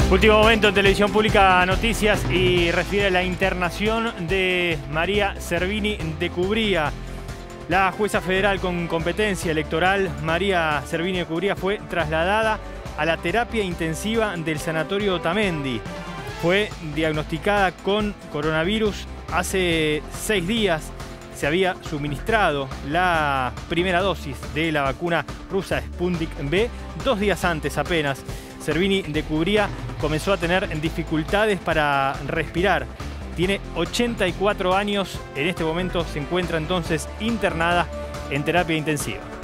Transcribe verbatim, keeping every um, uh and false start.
Último momento en Televisión Pública Noticias y refiere a la internación de María Servini de Cubría. La jueza federal con competencia electoral, María Servini de Cubría, fue trasladada a la terapia intensiva del Sanatorio Otamendi. Fue diagnosticada con coronavirus hace seis días. Se había suministrado la primera dosis de la vacuna rusa Sputnik V dos días antes apenas. Servini de Cubría comenzó a tener dificultades para respirar. Tiene ochenta y cuatro años, en este momento se encuentra entonces internada en terapia intensiva.